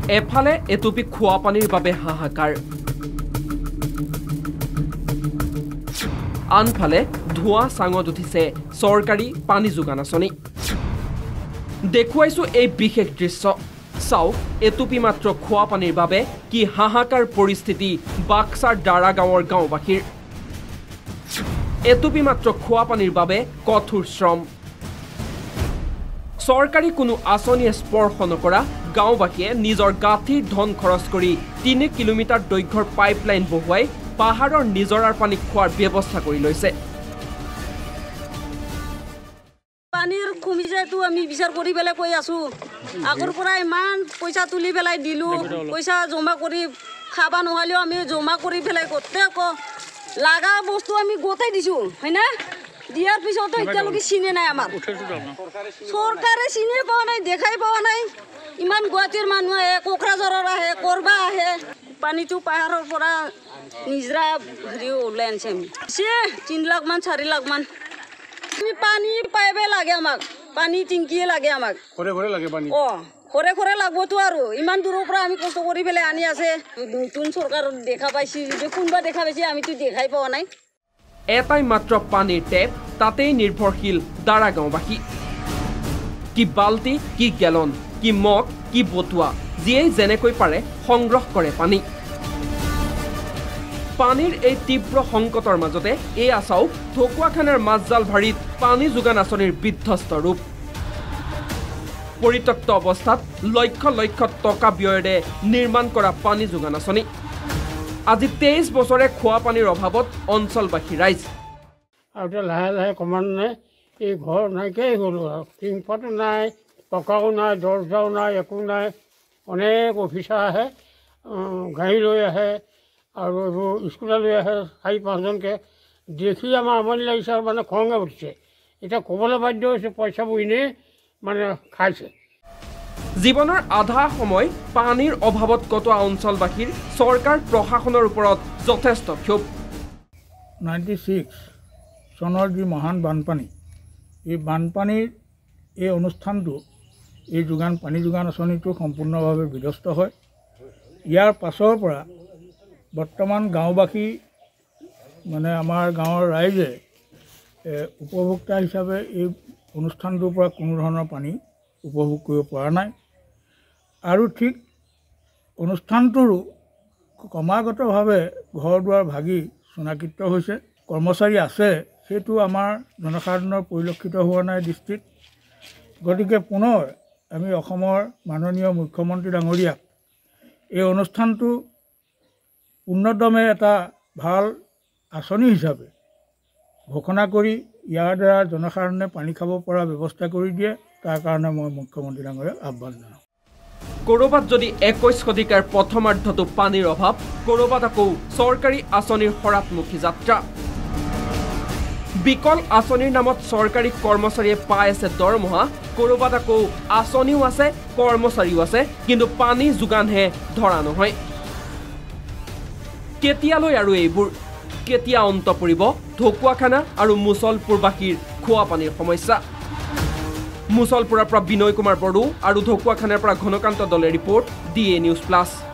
এফালে এটুপি খোৱা পানীৰ বাবে হাহাকাৰ, আনফালে ধোঁৱা চাঙত উঠিছে চৰকাৰী পানী যোগান আঁচনি। দেখুৱাইছো এই বিশেষ দৃশ্য। চাওক এটুপি মাত্ৰ খোৱা পানীৰ বাবে কি হাহাকাৰ পৰিস্থিতি বাক্সাৰ দাৰা গাঁৱৰ গাঁওবাসীৰ। এটুপি মাত্ৰ খোৱা পানীৰ বাবে কঠোৰ শ্ৰম। চৰকাৰী কোনো আঁচনিয়ে স্পৰ্শ নকৰা গাঁওবাসীয়ে নিজৰ গাঁঠিৰ ধন খৰচ কৰি ৩ কিলোমিটাৰ দৈৰ্ঘ্যৰ পাইপলাইন বহুৱাই পাহাৰৰ নিজৰাৰ পানী খোৱাৰ ব্যৱস্থা কৰি লৈছে। পানীৰ কমি যায়তো আমি বিচাৰ কৰি পেলাই কৈ আছো। আগৰ পৰা ইমান পইচা তুলি পেলাই দিলোঁ, পইচা জমা কৰি খাব নহ'লেও আমি জমা কৰি পেলাই গোটেই লাগা বস্তু আমি গোটাই দিছোঁ, হয় না? দিয়াৰ পিছতো এতিয়ালৈকে চিনে নাই আমাৰ। চৰকাৰে চিনে পোৱা নাই, দেখাই পোৱা নাই। ইমান গুৱাহাটীৰ মানুহ আহে, কোকৰাঝাৰৰ আহে, কৰবা আহে। পানীটো পাহাৰৰ পৰা নিজৰা হেৰি ওলাই আনিছে আমি। 3 লাখ মান 4 লাখ মান আমি পানী পাইবে লাগে আমাক, পানী টিংকিয়ে লাগে আমাক। ঘৰে ঘৰে লাগে পানী। ঘৰে ঘৰে লাগবতো আৰু ইমান দূৰৰ পৰা আমি কষ্ট কৰি পেলাই আনি আছে। নতুন চৰকাৰ দেখা পাইছি, কোনোবা দেখা পাইছে, আমিতো দেখাই পোৱা নাই। এটাই মাত্ৰ পানীৰ টেপ, তাতেই নিৰ্ভৰশীল দাৰা গাঁওবাসী। কি বাল্টি, কি গেলন, কি মগ, কি বটুৱা, যিয়েই যেনেকৈ পাৰে সংগ্ৰহ কৰে পানী। পানীৰ এই তীব্ৰ সংকটৰ মাজতে এয়া চাওক ঢকুৱাখানাৰ মাজজাল ভাৰীত পানী যোগান আঁচনিৰ বিধ্বস্ত ৰূপ। পৰিত্যক্ত অৱস্থাত লক্ষ লক্ষ টকা ব্যয়েৰে নিৰ্মাণ কৰা পানী যোগান আঁচনি। আজি 23 বছৰে খোৱা পানীৰ অভাৱত অঞ্চলবাসী ৰাইজ। আৰু এতিয়া লাহে লাহে ক্ৰমান্বয়ে এই ঘৰ নাইকিয়াই গ'লো আৰু। টিংপাতো নাই, টকাও নাই, দৰ্জাও নাই, একো নাই। অনেক অফিচাৰ আহে, গাড়ী লৈ আহে আৰু এইবোৰ স্কুলত লৈ আহে 4-5জনকৈ। দেখি আমাৰ আমনি লাগিছে আৰু মানে খঙে উঠিছে। এতিয়া ক'বলৈ বাধ্য হৈছে পইচাবোৰ এনেই মানে খাইছে। জীৱনৰ আধা সময় পানীৰ অভাৱত কটোৱা অঞ্চলবাসীৰ চৰকাৰ প্ৰশাসনৰ ওপৰত যথেষ্ট ক্ষোভ। 96 চনৰ যি মহান বানপানী, এই বানপানীৰ এই অনুষ্ঠানটো, এই পানী যোগান আঁচনিটো সম্পূৰ্ণভাৱে বিধ্বস্ত হয়। ইয়াৰ পাছৰ পৰা বৰ্তমান গাঁওবাসী মানে আমাৰ গাঁৱৰ ৰাইজে উপভোক্তা হিচাপে এই অনুষ্ঠানটোৰ পৰা কোনো ধৰণৰ পানী উপভোগ কৰিব পৰা নাই। আৰু ঠিক অনুষ্ঠানটোৰো ক্ৰমাগতভাৱে ঘৰ দুৱাৰ ভাগি চুনাকৃত হৈছে। কৰ্মচাৰী আছে, সেইটো আমাৰ জনসাধাৰণৰ পৰিলক্ষিত হোৱা নাই দৃষ্টিত। গতিকে পুনৰ আমি অসমৰ মাননীয় মুখ্যমন্ত্ৰী ডাঙৰীয়াক এই অনুষ্ঠানটো উন্নতমে এটা ভাল আঁচনি হিচাপে ঘোষণা কৰি ইয়াৰ দ্বাৰা জনসাধাৰণে পানী খাব পৰা ব্যৱস্থা কৰি দিয়ে, তাৰ কাৰণে মই মুখ্যমন্ত্ৰী ডাঙৰীয়াক আহ্বান জনাওঁ। ক'ৰবাত যদি 21 শতিকাৰ প্ৰথমাৰ্ধটো পানীৰ অভাৱ, ক'ৰবাত আকৌ চৰকাৰী আঁচনিৰ সৰাতমুখী যাত্ৰা। বিকল আঁচনিৰ নামত চৰকাৰী কৰ্মচাৰীয়ে পাই আছে দৰমহা, ক'ৰবাত আকৌ আঁচনিও আছে, কৰ্মচাৰীও আছে, কিন্তু পানী যোগানহে ধৰা নহয়। কেতিয়ালৈ আৰু এইবোৰ? কেতিয়া অন্ত পৰিব ঢকুৱাখানা আৰু মুছলপুৰবাসীৰ খোৱা পানীৰ সমস্যা? মুছলপুৰৰ পৰা বিনয় কুমাৰ বড়ো আৰু ঢকুৱাখানাৰ পৰা ঘনকান্ত দলে ৰিপৰ্ট, DA নিউজ প্লাছ।